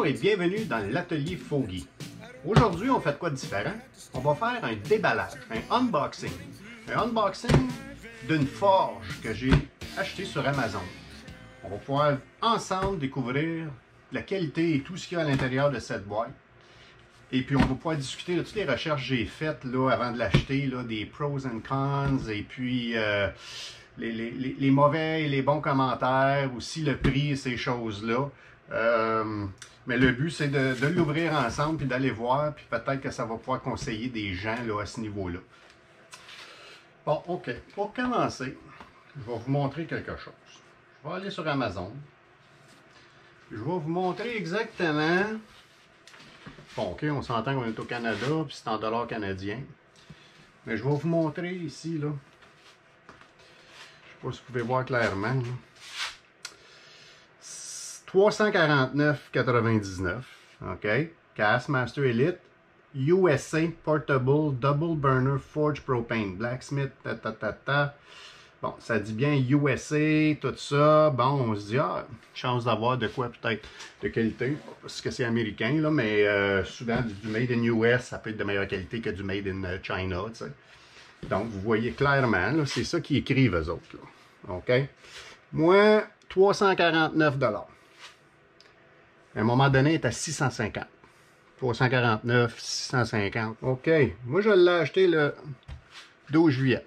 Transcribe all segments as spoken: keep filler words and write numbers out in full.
et bienvenue dans l'atelier Foggy. Aujourd'hui, on fait quoi de différent? On va faire un déballage, un unboxing. Un unboxing d'une forge que j'ai achetée sur Amazon. On va pouvoir ensemble découvrir la qualité et tout ce qu'il y a à l'intérieur de cette boîte. Et puis on va pouvoir discuter de toutes les recherches que j'ai faites là, avant de l'acheter, des pros and cons, et puis euh, les, les, les mauvais et les bons commentaires, aussi le prix et ces choses-là. Euh, mais le but, c'est de, de l'ouvrir ensemble, puis d'aller voir, puis peut-être que ça va pouvoir conseiller des gens là, à ce niveau-là. Bon, OK. Pour commencer, je vais vous montrer quelque chose. Je vais aller sur Amazon. Je vais vous montrer exactement... Bon, OK, on s'entend qu'on est au Canada, puis c'est en dollars canadiens. Mais je vais vous montrer ici, là. Je ne sais pas si vous pouvez voir clairement, là. trois cent quarante-neuf quatre-vingt-dix-neuf, OK? Kastmaster Elite, U S A Portable Double Burner Forge Propane, Blacksmith, ta ta ta ta. Bon, ça dit bien U S A, tout ça. Bon, on se dit, ah, chance d'avoir de quoi peut-être de qualité, parce que c'est américain, là, mais euh, souvent du, du Made in U S, ça peut être de meilleure qualité que du Made in China, tu sais. Donc, vous voyez clairement, c'est ça qu'ils écrivent, eux autres, là. OK? Moi, trois cent quarante-neuf dollars. À un moment donné, il est à six cent cinquante. trois cent quarante-neuf, six cent cinquante. OK. Moi, je l'ai acheté le douze juillet.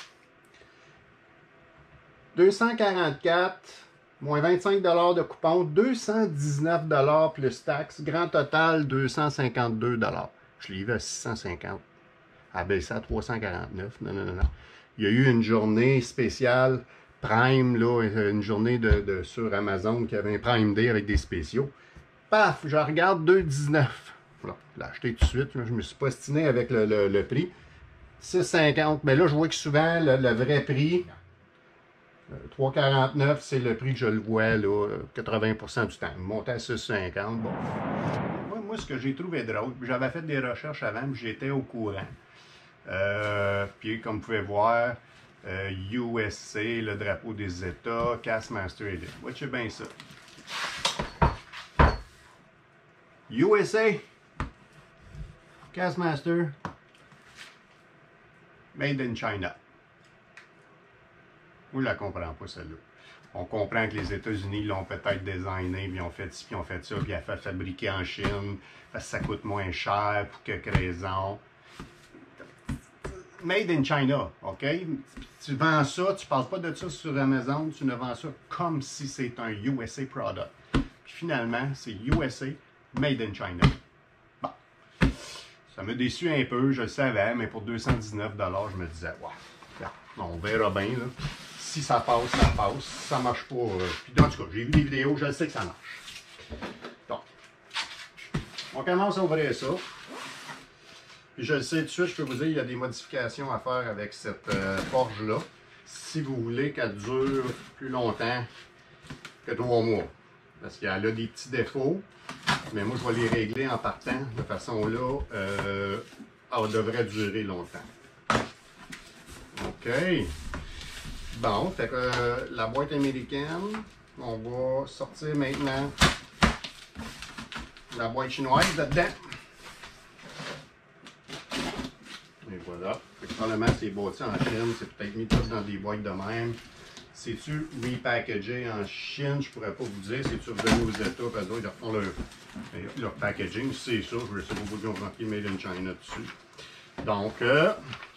deux cent quarante-quatre, moins vingt-cinq dollars de coupon, deux cent dix-neuf dollars plus taxes. Grand total, deux cent cinquante-deux dollars. Je l'ai vu à six cent cinquante. Ah ben ça, à trois cent quarante-neuf. Non, non, non, non. Il y a eu une journée spéciale Prime, là, une journée de, de, sur Amazon qui avait un Prime Day avec des spéciaux. Paf, je regarde deux dix-neuf. Voilà, je l'ai acheté tout de suite. Là, je me suis pas ostiné avec le, le, le prix. six cinquante. Mais là, je vois que souvent, le, le vrai prix, trois quarante-neuf, c'est le prix que je le vois là, quatre-vingts pour cent du temps. Monté à six cinquante. Bon. Moi, moi, ce que j'ai trouvé drôle, j'avais fait des recherches avant, j'étais au courant. Euh, puis, comme vous pouvez voir, euh, U S A, le drapeau des États, Kastmaster Elite. Watchez bien ça. U S A, Kastmaster, Made in China. Moi, je la comprends pas, celle-là. On comprend que les États-Unis l'ont peut-être designé, puis ils ont fait ci, puis ils ont fait ça, puis ils ont fait fabriquer en Chine, parce que ça coûte moins cher, pour quelque raison. Made in China, OK? Tu vends ça, tu parles pas de ça sur Amazon, tu ne vends ça comme si c'est un U S A product. Puis finalement, c'est U S A, Made in China. Bon. Ça m'a déçu un peu, je le savais, mais pour deux cent dix-neuf dollars, je me disais, wow, on verra bien, là. Si ça passe, ça passe. Si ça marche pas, euh, puis dans tout cas, j'ai vu des vidéos, je sais que ça marche. Donc, on commence à ouvrir ça. Puis je le sais tout de suite, je peux vous dire, il y a des modifications à faire avec cette euh, forge-là. Si vous voulez qu'elle dure plus longtemps que trois mois. Parce qu'elle a des petits défauts. Mais moi, je vais les régler en partant. De façon là, euh, elle devrait durer longtemps. OK. Bon, fait que euh, la boîte américaine, on va sortir maintenant la boîte chinoise là-dedans. Et voilà. Fait que probablement c'est bâti en Chine, c'est peut-être mis tout dans des boîtes de même. C'est-tu repackagé en Chine? Je pourrais pas vous dire. C'est-tu revenu aux États? Parce qu'ils refont leur, leur packaging. C'est ça. Je ne sais pas pourquoi ils ont marqué Made in China dessus. Donc, euh,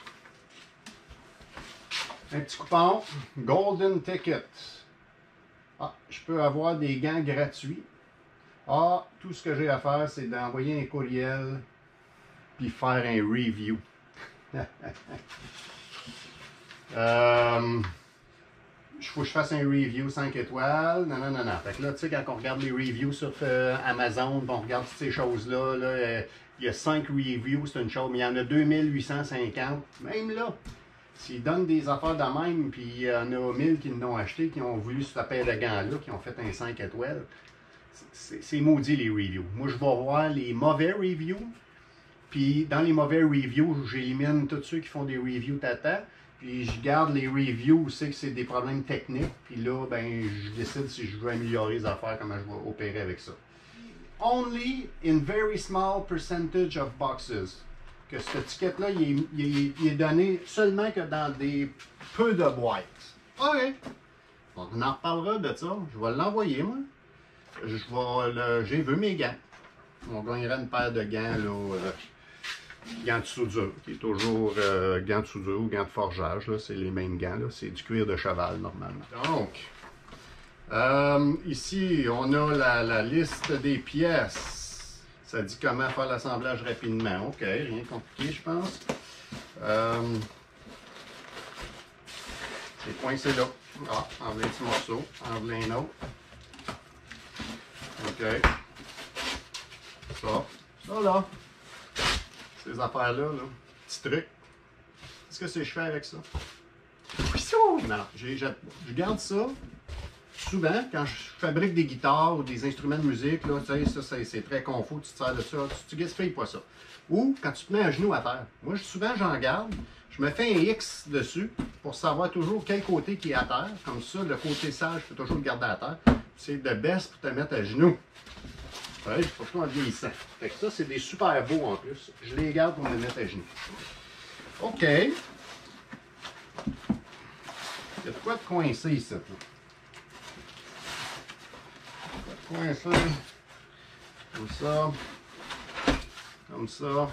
un petit coupon. Golden Ticket. Ah, je peux avoir des gants gratuits. Ah, tout ce que j'ai à faire, c'est d'envoyer un courriel puis faire un review. euh, Il faut que je fasse un review cinq étoiles. Non, non, non, non. Fait que là, tu sais, quand on regarde les reviews sur euh, Amazon, on regarde toutes ces choses-là, là, euh, il y a cinq reviews, c'est une chose, mais il y en a deux mille huit cent cinquante. Même là, s'ils donnent des affaires de même, puis il y en a mille qui l'ont acheté, qui ont voulu ce paire de gants-là, qui ont fait un cinq étoiles, c'est maudit les reviews. Moi, je vais voir les mauvais reviews, puis dans les mauvais reviews, j'élimine tous ceux qui font des reviews tata. Puis je garde les reviews où c'est que c'est des problèmes techniques. Puis là, ben, je décide si je veux améliorer les affaires, comment je vais opérer avec ça. only in very small percentage of boxes. Que cette étiquette-là, il, est- il est- il est donné seulement que dans des peu de boîtes. OK. Donc, on en reparlera de ça. Je vais l'envoyer, moi. Je vais le... J'ai vu mes gants. On gagnerait une paire de gants, là, euh, gants de soudure, qui est toujours euh, gants de soudure ou gants de forgeage. C'est les mêmes gants, là. C'est du cuir de cheval, normalement. Donc, euh, ici, on a la, la liste des pièces. Ça dit comment faire l'assemblage rapidement. OK, rien de compliqué, je pense. Euh, c'est coincé là. Ah, enlever un petit morceau, enlever un autre. OK. Ça, ça là. Ces affaires-là, là. Petit truc. Qu'est-ce que c'est que je fais avec ça? Non, j'ai- je, je garde ça. Souvent, quand je fabrique des guitares ou des instruments de musique, là, tu sais, ça, c'est très confort, tu te sers de ça, tu, tu gaspilles pas ça. Ou quand tu te mets à genoux à terre. Moi, souvent, j'en garde. Je me fais un X dessus pour savoir toujours quel côté qui est à terre. Comme ça, le côté sage, je peux toujours le garder à terre. C'est de baisse pour te mettre à genoux. Ouais, surtout en vieillissant. Fait que ça, c'est des super beaux en plus. Je les garde pour me mettre à genoux. OK. Il y a de quoi de coincer ici, là. Coincé. Comme ça. Comme ça. OK.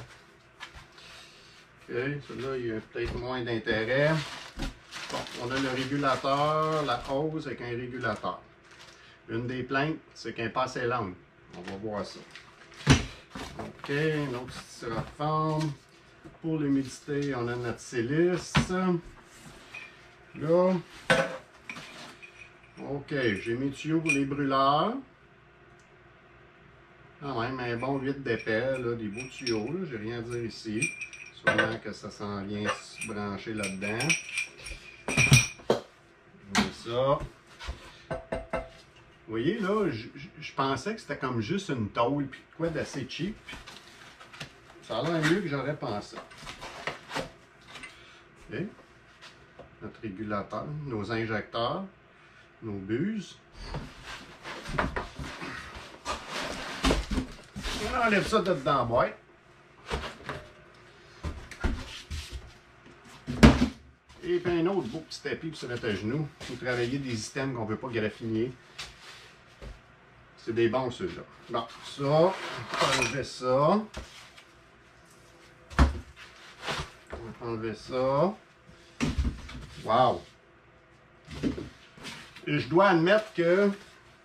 Celui-là, il y a peut-être moins d'intérêt. Bon, on a le régulateur, la hose avec un régulateur. Une des plaintes, c'est qu'elle n'est pas assez longue. On va voir ça. OK, une autre styrofoam. Pour l'humidité, on a notre silice. Là. OK, j'ai mes tuyaux pour les brûleurs. Quand même, un bon huit d'épais, là, des beaux tuyaux, là, j'ai rien à dire ici. Sûrement que ça s'en vient se brancher là-dedans. Ça. Vous voyez, là, je, je pensais que c'était comme juste une tôle, puis quoi d'assez cheap. Ça a l'air mieux que j'aurais pensé. OK. Notre régulateur, nos injecteurs, nos buses. On enlève ça de dedans la boîte. Et puis un autre beau petit tapis pour se mettre à genoux pour travailler des items qu'on ne veut pas graffiner. C'est des bons ceux-là. Bon, ça, on va enlever ça. On va enlever ça. Wow! Et je dois admettre que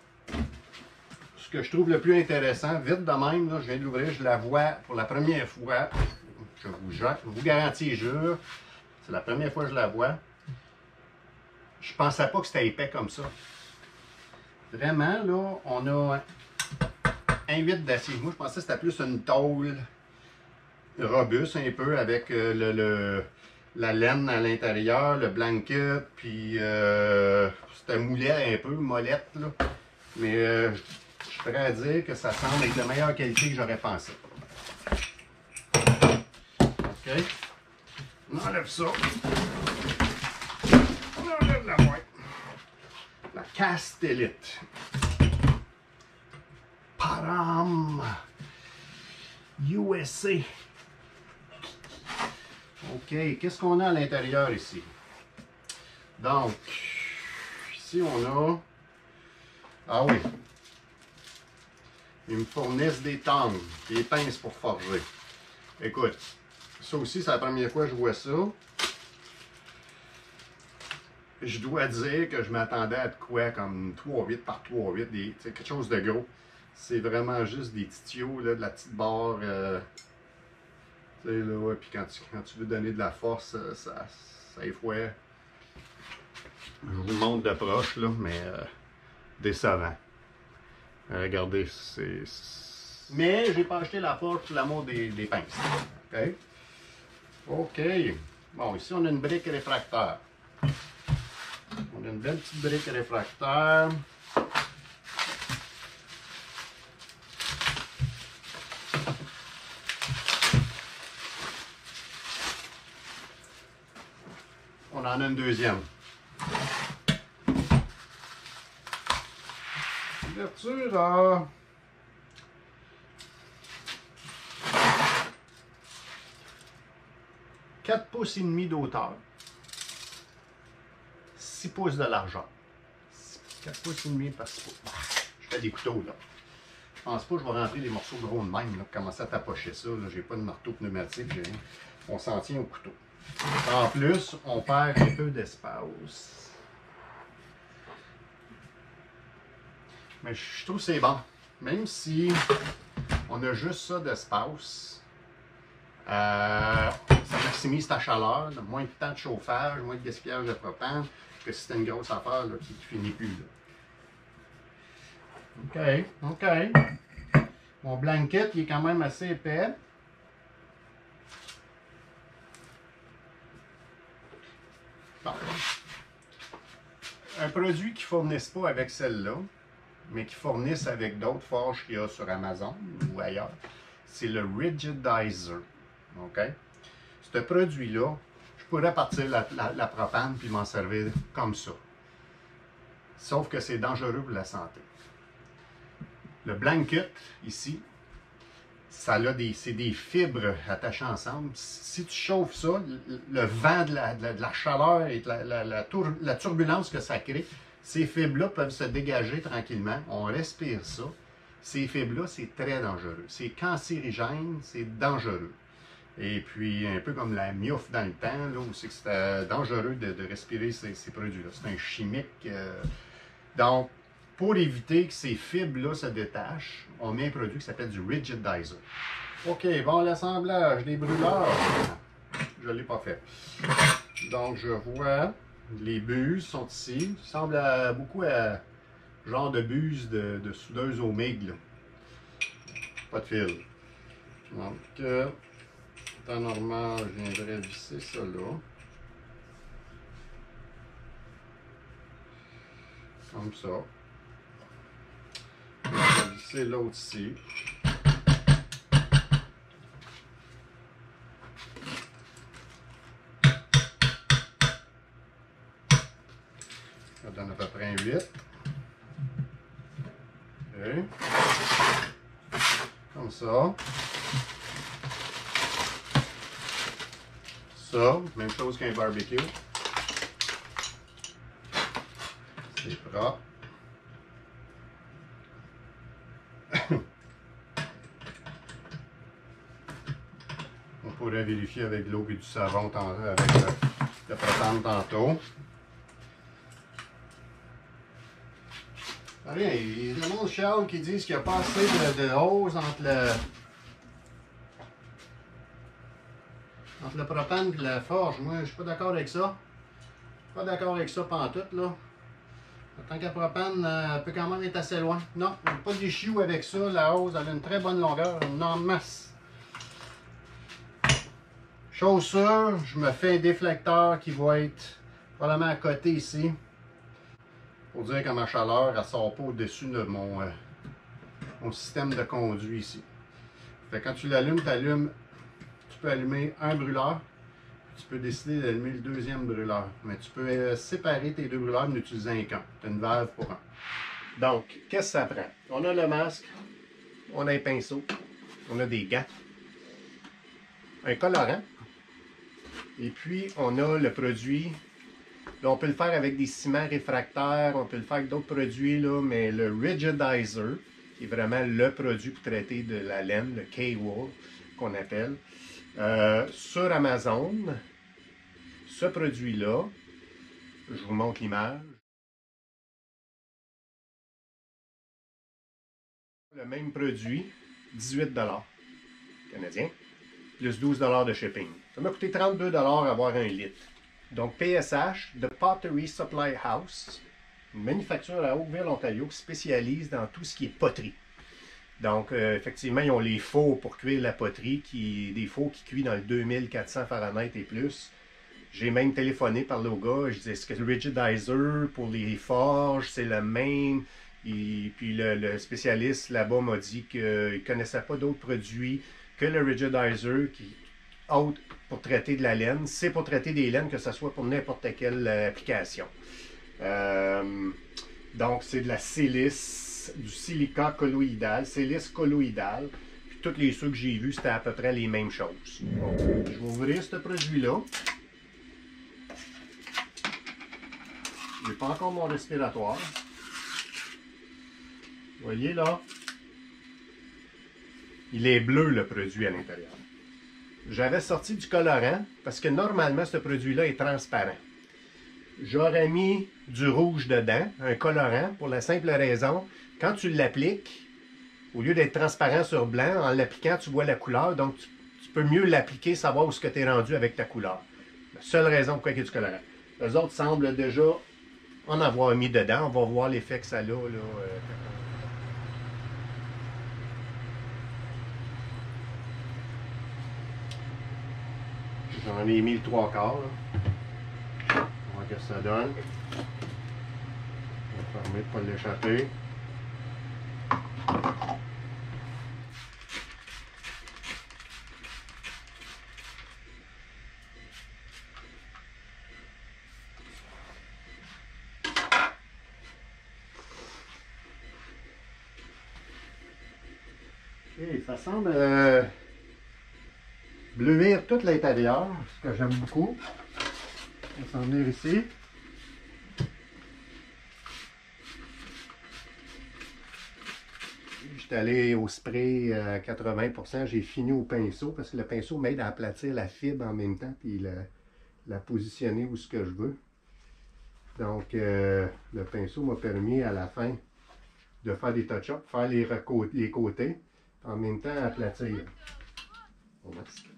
ce que je trouve le plus intéressant, vite de même, là, je viens de l'ouvrir, je la vois pour la première fois. Je vous, je vous garantis et jure, c'est la première fois que je la vois. Je pensais pas que c'était épais comme ça. Vraiment, là, on a un huit d'acier. Moi, je pensais que c'était plus une tôle robuste un peu avec euh, le, le, la laine à l'intérieur, le blanket, puis euh, c'était moulet un peu, mollette, là. Mais euh, je suis prêt à dire que ça semble être de meilleure qualité que j'aurais pensé. OK. On enlève ça. On enlève la boîte. La Castellite. Param. U S A. OK. Qu'est-ce qu'on a à l'intérieur ici? Donc, ici on a... Ah oui. Ils me fournissent des tongs, des pinces pour forger. Écoute, ça aussi, c'est la première fois que je vois ça. Je dois dire que je m'attendais à de quoi comme trois huit par trois huit, des, quelque chose de gros. C'est vraiment juste des petits tuyaux, là, de la petite barre. Euh, tu sais, là, ouais, puis quand tu, quand tu veux donner de la force, ça, ça effouait. Je vous le montre de proche, là, mais euh, décevant. Euh, regardez, c'est... Mais j'ai pas acheté la forge pour l'amour des, des pinces. OK? OK. Bon, ici, on a une brique réfractaire. On a une belle petite brique réfractaire. On en a une deuxième. L'ouverture a quatre pouces et demi d'auteur, six pouces de largeur. quatre pouces et demi par six pouces. Je fais des couteaux là. Je pense pas que je vais rentrer des morceaux gros de même, là, commencer à tapocher ça. J'ai pas de marteau pneumatique, j'ai rien. On s'en tient au couteau. En plus, on perd un peu d'espace. Mais je trouve que c'est bon. Même si on a juste ça d'espace, euh, ça maximise ta chaleur, moins de temps de chauffage, moins de gaspillage de propane, que si c'était une grosse affaire là, qui ne finit plus. Là. OK, OK. Mon blanket, il est quand même assez épais. Bon. Un produit qui ne fournisse pas avec celle-là, mais qui fournissent avec d'autres forges qu'il y a sur Amazon ou ailleurs, c'est le Rigidizer. OK? Ce produit-là, je pourrais partir la, la, la propane puis m'en servir comme ça. Sauf que c'est dangereux pour la santé. Le blanket, ici, ça a des, c'est des fibres attachées ensemble. Si tu chauffes ça, le, le vent de la, de la, de la chaleur et de la, la, la, tour, la turbulence que ça crée, ces fibres-là peuvent se dégager tranquillement. On respire ça. Ces fibres-là, c'est très dangereux. C'est cancérigène, c'est dangereux. Et puis, un peu comme la miouf dans le temps, là, où c'est que c'était dangereux de, de respirer ces, ces produits-là. C'est un chimique. Euh... Donc, pour éviter que ces fibres-là se détachent, on met un produit qui s'appelle du Rigidizer. OK, bon, l'assemblage des brûleurs, je ne l'ai pas fait. Donc, je vois, les buses sont ici. Ça ressemble à, beaucoup à genre de buse de, de soudeuse au mig. Là. Pas de fil. Donc, euh, temps normal, je viendrais visser ça là. Comme ça. Je vais visser l'autre ici. Ça donne à peu près un huit. Okay. Comme ça. Ça, même chose qu'un barbecue. C'est propre. On pourrait vérifier avec de l'eau et du savon avec le, le propane tantôt. Rien, il y a le monde chiale qui disent qu'il n'y a pas assez de, de hausse entre le, entre le propane et la forge. Moi, je suis pas d'accord avec ça. Pas d'accord avec ça pantoute, là. Tant qu'à propane, elle peut quand même être assez loin. Non, il n'y a pas d'issue avec ça. La hausse, elle a une très bonne longueur, une en masse. Chose sûre, je me fais un déflecteur qui va être probablement à côté ici. Pour dire que ma chaleur, elle ne sort pas au-dessus de mon, euh, mon système de conduit ici. Fait que quand tu l'allumes, tu allumes, tu peux allumer un brûleur. Tu peux décider d'allumer le deuxième brûleur. Mais tu peux euh, séparer tes deux brûleurs en utilisant qu'un. Tu as une valve pour un. Donc, qu'est-ce que ça prend? On a le masque, on a un pinceau, on a des gants, un colorant, et puis on a le produit. Là, on peut le faire avec des ciments réfractaires, on peut le faire avec d'autres produits, là, mais le Rigidizer, qui est vraiment le produit pour traiter de la laine, le K-Wool qu'on appelle. Euh, sur Amazon, ce produit-là, je vous montre l'image. Le même produit, dix-huit dollars canadiens, plus douze dollars de shipping. Ça m'a coûté trente-deux dollars avoir un litre. Donc P S H, The Pottery Supply House, une manufacture à Oakville, Ontario, qui spécialise dans tout ce qui est poterie. Donc, euh, effectivement, ils ont les fours pour cuire la poterie, qui, des fours qui cuisent dans le deux mille quatre cents Fahrenheit et plus. J'ai même téléphoné par le gars, je disais, est-ce que le Rigidizer pour les forges, c'est le même? Et puis le, le spécialiste là-bas m'a dit qu'il ne connaissait pas d'autres produits que le Rigidizer qui autre pour traiter de la laine. C'est pour traiter des laines, que ce soit pour n'importe quelle application. Euh, donc, c'est de la silice, du silica colloïdal, silice colloïdal. Puis tous les ceux que j'ai vus, c'était à peu près les mêmes choses. Bon, je vais ouvrir ce produit-là. Je n'ai pas encore mon respiratoire. Vous voyez là? Il est bleu le produit à l'intérieur. J'avais sorti du colorant parce que normalement ce produit-là est transparent. J'aurais mis du rouge dedans, un colorant, pour la simple raison, quand tu l'appliques, au lieu d'être transparent sur blanc, en l'appliquant, tu vois la couleur, donc tu, tu peux mieux l'appliquer, savoir où ce que tu es rendu avec ta couleur. La seule raison pourquoi il y a du colorant. Les autres semblent déjà en avoir mis dedans. On va voir l'effet que ça a. Là, euh, J'en ai mis le trois quarts. Là. On va voir ce que ça donne. On va fermer pour ne pas l'échapper. Okay, ça semble euh, bleuir tout l'intérieur, ce que j'aime beaucoup. On va s'en venir ici. J'étais allé au spray à quatre-vingts pour cent, j'ai fini au pinceau parce que le pinceau m'aide à aplatir la fibre en même temps et la, la positionner où ce que je veux. Donc euh, le pinceau m'a permis à la fin de faire des touch-ups, faire les, les côtés, en même temps aplatir. On masque.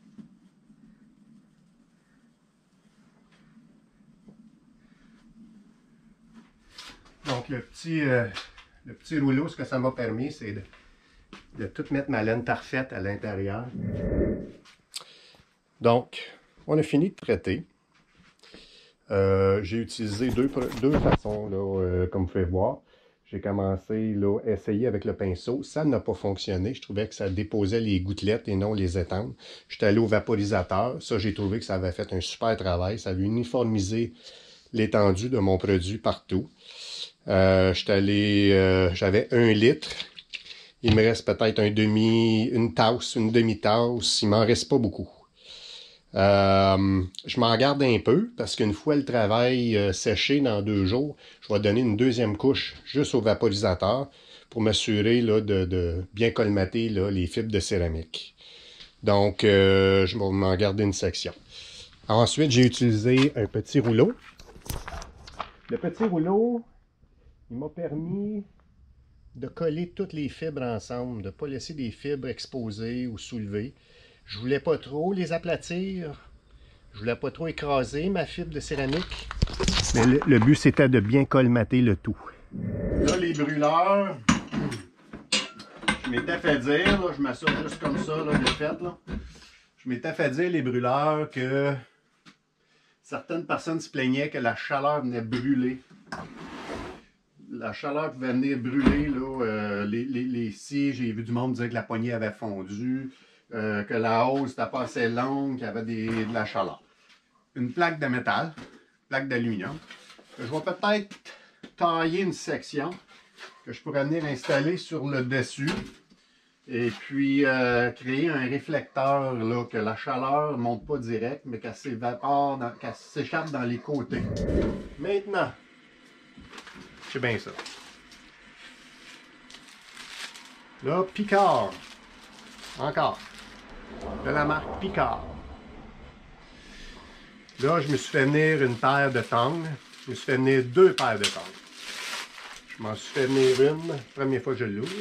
Donc le petit, euh, le petit rouleau, ce que ça m'a permis, c'est de, de tout mettre ma laine parfaite à l'intérieur. Donc, on a fini de traiter. Euh, j'ai utilisé deux, deux façons, là, euh, comme vous pouvez voir. J'ai commencé là, à essayer avec le pinceau. Ça n'a pas fonctionné. Je trouvais que ça déposait les gouttelettes et non les étangs. J'étais allé au vaporisateur. Ça, j'ai trouvé que ça avait fait un super travail. Ça avait uniformisé l'étendue de mon produit partout. Euh, j'étais allé, euh, j'avais un litre. Il me reste peut-être un demi, une tasse, une demi-tasse. Il m'en reste pas beaucoup. Euh, je m'en garde un peu parce qu'une fois le travail euh, séché dans deux jours, je vais donner une deuxième couche juste au vaporisateur pour m'assurer là, de, de bien colmater là, les fibres de céramique. Donc, euh, je vais m'en garder une section. Ensuite, j'ai utilisé un petit rouleau. Le petit rouleau, il m'a permis de coller toutes les fibres ensemble, de ne pas laisser des fibres exposées ou soulevées. Je voulais pas trop les aplatir, je voulais pas trop écraser ma fibre de céramique, mais le, le but c'était de bien colmater le tout. Là, les brûleurs, je m'étais fait dire, là, je m'assure juste comme ça, là, de fait, là. Je m'étais fait dire, les brûleurs, que certaines personnes se plaignaient que la chaleur venait brûler. La chaleur pouvait venir brûler, là, euh, les, les, les scies, j'ai vu du monde dire que la poignée avait fondu. Euh, que la hausse n'était pas assez longue, qu'il y avait des, de la chaleur. Une plaque de métal, plaque d'aluminium. Je vais peut-être tailler une section que je pourrais venir installer sur le dessus et puis euh, créer un réflecteur là, que la chaleur ne monte pas direct, mais qu'elle s'évapore, qu'elle s'échappe dans les côtés. Maintenant, c'est bien ça. Là, Picard. Encore. De la marque Picard. Là, je me suis fait venir une paire de tongs. Je me suis fait venir deux paires de tongs. Je m'en suis fait venir une, première fois que je l'ouvre,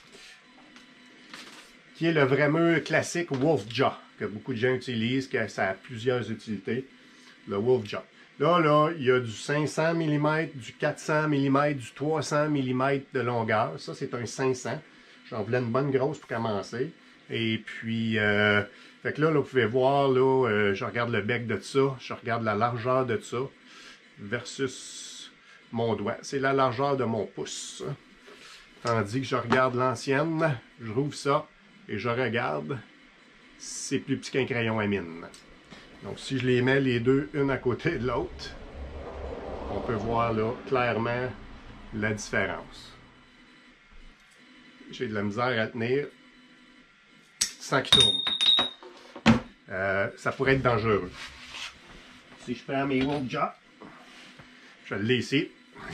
qui est le vraiment classique Wolf Jaw, que beaucoup de gens utilisent, que ça a plusieurs utilités. Le Wolf Jaw. Là, là, il y a du cinq cents millimètres, du quatre cents millimètres, du trois cents millimètres de longueur. Ça, c'est un cinq cents. J'en voulais une bonne grosse pour commencer. Et puis, euh, fait que là, là, vous pouvez voir, là, euh, je regarde le bec de ça, je regarde la largeur de ça versus mon doigt. C'est la largeur de mon pouce. Tandis que je regarde l'ancienne, je rouvre ça et je regarde, c'est plus petit qu'un crayon à mine. Donc, si je les mets les deux, une à côté de l'autre, on peut voir là clairement la différence. J'ai de la misère à tenir. sans qu'il tourne. Euh, ça pourrait être dangereux. Si je prends mes Wolf Jaw, je l'ai ici.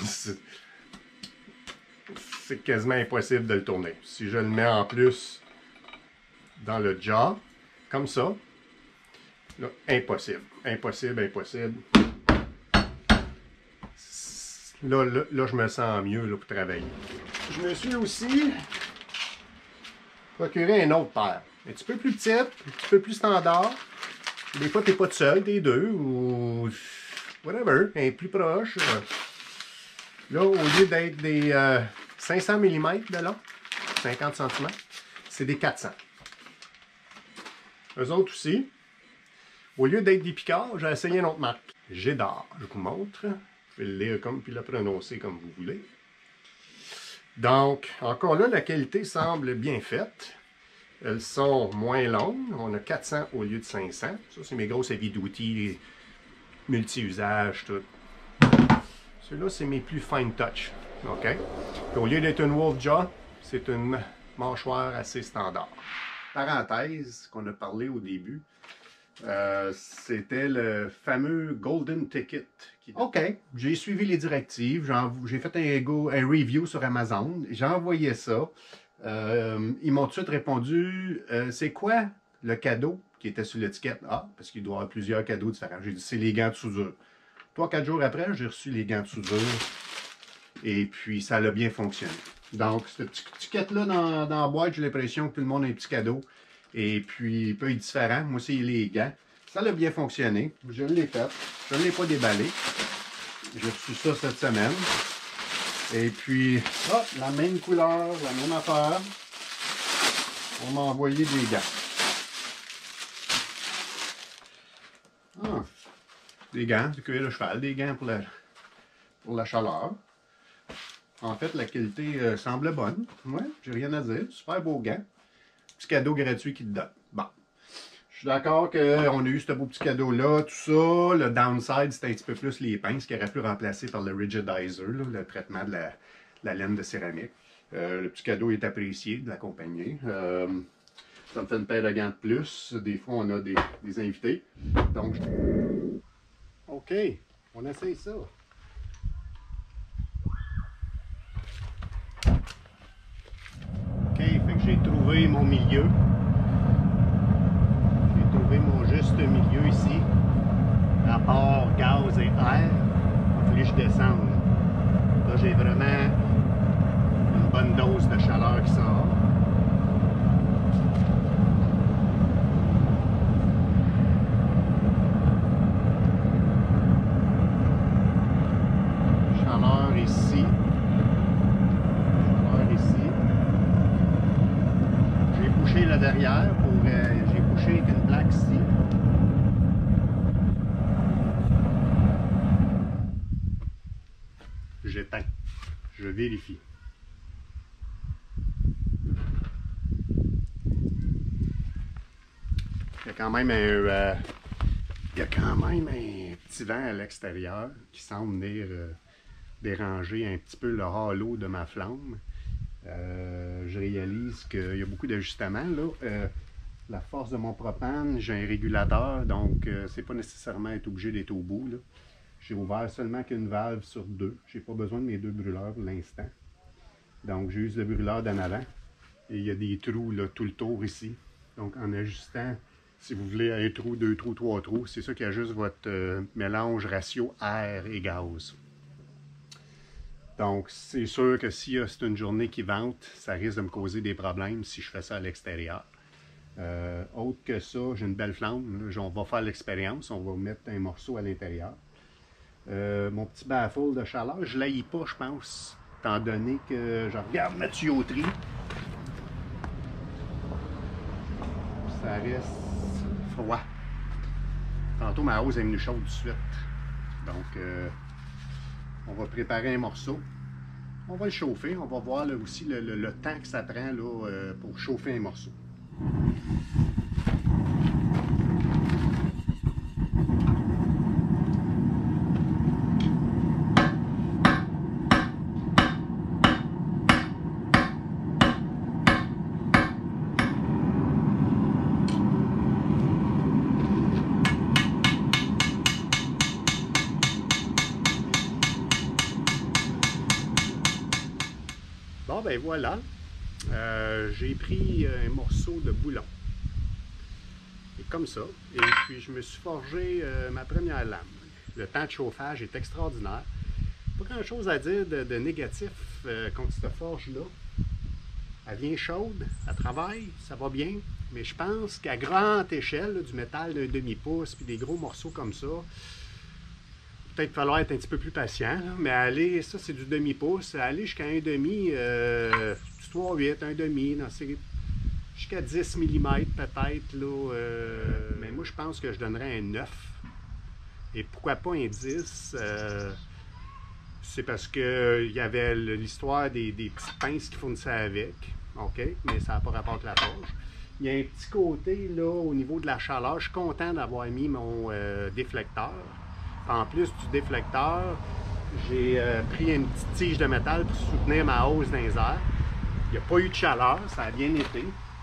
C'est quasiment impossible de le tourner. Si je le mets en plus dans le jaw, comme ça, là, impossible. Impossible, impossible. Là, là, là, je me sens mieux là, pour travailler. Je me suis aussi procuré une autre paire. Un petit peu plus petite, un petit peu plus standard. Des fois, tu n'es pas tout seul, t'es deux, ou whatever, un plus proche. Là, au lieu d'être des euh, cinq cents millimètres de long, cinquante centimètres, c'est des quatre cents. Eux autres aussi, au lieu d'être des Picards, j'ai essayé une autre marque. Gédar, je vous montre. Vous pouvez le lire comme, puis le prononcer comme vous voulez. Donc, encore là, la qualité semble bien faite. Elles sont moins longues. On a quatre cents au lieu de cinq cents. Ça, c'est mes grosses avis d'outils, multi-usages, tout. Ceux-là, c'est mes plus fine touch. OK? Puis, au lieu d'être une Wolf Jaw, c'est une mâchoire assez standard. Parenthèse qu'on a parlé au début. Euh, c'était le fameux Golden Ticket. Qui... OK, j'ai suivi les directives, j'ai fait un, go, un review sur Amazon, j'ai envoyé ça. Euh, ils m'ont tout de suite répondu, euh, c'est quoi le cadeau qui était sur l'étiquette? Ah, parce qu'il doit y avoir plusieurs cadeaux différents. J'ai dit, c'est les gants de soudure. Trois, quatre jours après, j'ai reçu les gants de soudure et puis ça a bien fonctionné. Donc, cette petite étiquette-là dans, dans la boîte, j'ai l'impression que tout le monde a un petit cadeau. Et puis, il peut être différent. Moi, c'est les gants. Ça a bien fonctionné. Je l'ai fait. Je ne l'ai pas déballé. J'ai reçu ça cette semaine. Et puis, hop, la même couleur, la même affaire. On m'a envoyé des gants. Ah, des gants de cuir de cheval, des gants pour la, pour la chaleur. En fait, la qualité euh, semble bonne. Ouais, j'ai rien à dire. Super beau gants. Petit cadeau gratuit qu'ils te donnent. Bon. Je suis d'accord qu'on a eu ce beau petit cadeau-là, tout ça. Le downside, c'était un petit peu plus les pinces qui auraient pu remplacer par le Rigidizer, là, le traitement de la, de la laine de céramique. Euh, le petit cadeau est apprécié de la compagnie. Euh, ça me fait une paire de gants de plus. Des fois, on a des, des invités. Donc, je... OK, on essaye ça. OK, fait que j'ai trouvé mon milieu. J'ai trouvé mon juste milieu ici. Rapport gaz et air. Il a fallu que je descende. Là, j'ai vraiment une bonne dose de chaleur qui sort. Chaleur ici. Chaleur ici. J'ai bouché là derrière pour. Euh, j'ai bouché avec une plaque ici. J'éteins. Je vérifie. Il y a quand même un, euh, il y a quand même un petit vent à l'extérieur qui semble venir euh, déranger un petit peu le halo de ma flamme. Euh, je réalise qu'il y a beaucoup d'ajustements là. Euh, la force de mon propane, j'ai un régulateur, donc euh, c'est pas nécessairement être obligé d'être au bout. J'ai ouvert seulement qu'une valve sur deux. J'ai pas besoin de mes deux brûleurs pour l'instant. Donc j'use le brûleur d'en avant. Et il y a des trous là, tout le tour ici. Donc en ajustant, si vous voulez un trou, deux trous, trois trous, c'est ça qui ajuste votre euh, mélange ratio air et gaz. Donc c'est sûr que si euh, c'est une journée qui vente, ça risque de me causer des problèmes si je fais ça à l'extérieur. Euh, autre que ça, j'ai une belle flamme. Là, on va faire l'expérience. On va mettre un morceau à l'intérieur. Euh, mon petit baffle de chaleur, je ne l'haïs pas, je pense, étant donné que je regarde ma tuyauterie. Ça reste froid. Tantôt, ma hausse est venue chaude tout de suite. Donc, euh, on va préparer un morceau. On va le chauffer. On va voir là, aussi le, le, le temps que ça prend là, euh, pour chauffer un morceau. Bon, ben voilà. Euh, j'ai pris un morceau de boulon. Et comme ça. Et puis, je me suis forgé euh, ma première lame. Le temps de chauffage est extraordinaire. Pas grand-chose à dire de, de négatif euh, contre cette forge-là. Elle vient chaude, elle travaille, ça va bien. Mais je pense qu'à grande échelle, là, du métal d'un demi-pouce, puis des gros morceaux comme ça, peut-être falloir être un petit peu plus patient. Là, mais aller, ça c'est du demi-pouce, aller jusqu'à un demi, euh, du trois huit, un demi, jusqu'à dix millimètres peut-être. Là, euh, mais moi je pense que je donnerais un neuf. Et pourquoi pas un dix? Euh, c'est parce qu'il y avait l'histoire des, des petites pinces qui fournissaient avec. OK, mais ça n'a pas rapport avec la forge. Il y a un petit côté là au niveau de la chaleur. Je suis content d'avoir mis mon euh, déflecteur. En plus du déflecteur, j'ai euh, pris une petite tige de métal pour soutenir ma hausse dans les airs. Il n'y a pas eu de chaleur, ça a bien été.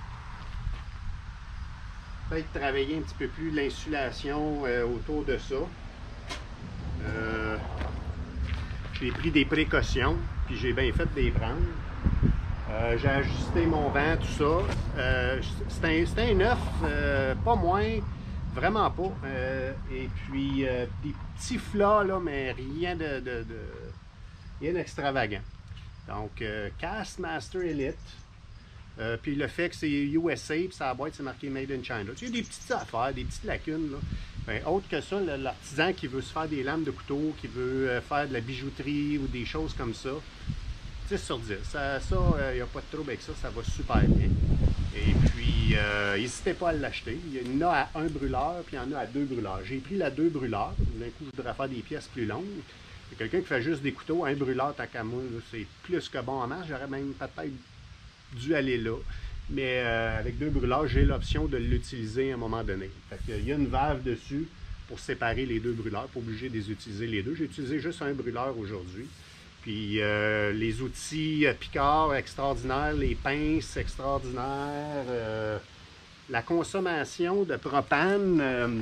Peut-être travailler un petit peu plus l'insulation euh, autour de ça. Euh, j'ai pris des précautions, puis j'ai bien fait de les prendre. Euh, j'ai ajusté mon vent, tout ça. Euh, c'est un, un neuf, euh, pas moins, vraiment pas. Euh, et puis, euh, des petits flats, là, mais rien de, de, de rien d'extravagant. Donc, euh, Castmaster Elite. Euh, puis le fait que c'est U S A, puis sa boîte, c'est marqué Made in China. Tu sais, il y a des petites affaires, des petites lacunes, là. Ben, autre que ça, l'artisan qui veut se faire des lames de couteau, qui veut euh, faire de la bijouterie ou des choses comme ça, dix sur dix. Ça, il euh, n'y a pas de trouble avec ça, ça va super bien. Et puis, euh, n'hésitez pas à l'acheter. Il y en a à un brûleur, puis il y en a à deux brûleurs. J'ai pris la deux brûleurs. D'un coup, je voudrais faire des pièces plus longues. Il y a quelqu'un qui fait juste des couteaux, un brûleur, tant qu'à moi, c'est plus que bon en marche. J'aurais même peut-être dû aller là. Mais euh, avec deux brûleurs, j'ai l'option de l'utiliser à un moment donné. Fait qu'il y a une valve dessus pour séparer les deux brûleurs, pas obligé de les utiliser les deux. J'ai utilisé juste un brûleur aujourd'hui. Puis euh, les outils euh, Picard extraordinaires, les pinces extraordinaires, euh, la consommation de propane. Euh,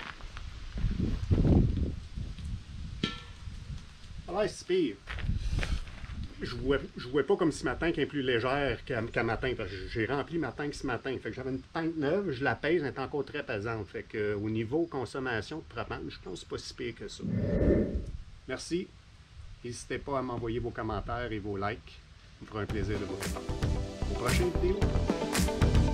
alors, c'est pire. Je ne vois, je vois pas comme ce matin qui est plus légère qu'à qu'à matin. Parce que j'ai rempli ma tank ce matin. Fait que j'avais une tank neuve, je la pèse, elle est encore très pesante. Fait que euh, au niveau consommation de propane, je pense que c'est pas si pire que ça. Merci. N'hésitez pas à m'envoyer vos commentaires et vos likes. Ça me fera un plaisir de vous répondre. Aux prochaines vidéos.